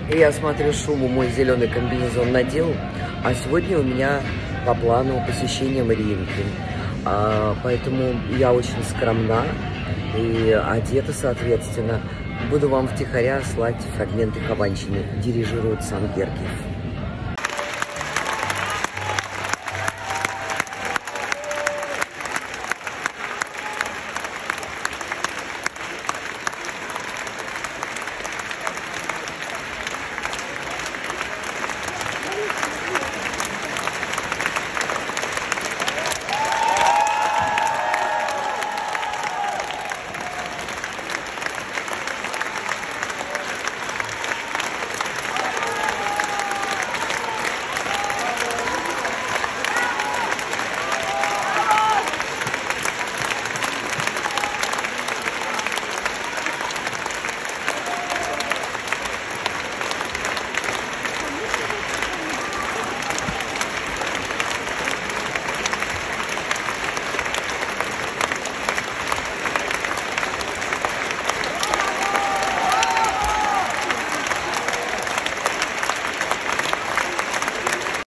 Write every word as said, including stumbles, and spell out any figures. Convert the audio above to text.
Я смотрю, Шуму мой зеленый комбинезон надел, а сегодня у меня по плану посещение Мариинки. А, поэтому я очень скромна и одета, соответственно. Буду вам втихаря слать фрагменты Хованщины. Дирижирует сам Гергиев.